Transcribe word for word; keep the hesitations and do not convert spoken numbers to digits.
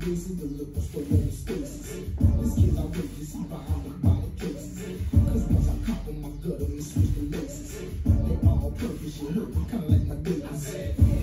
bases, the lippers for all the spaces. This kid's outrageous, he behind the bottle cases. Cause once I cop on my gut, I'm switch the laces. They all purpose, you heard me, kinda like my babies.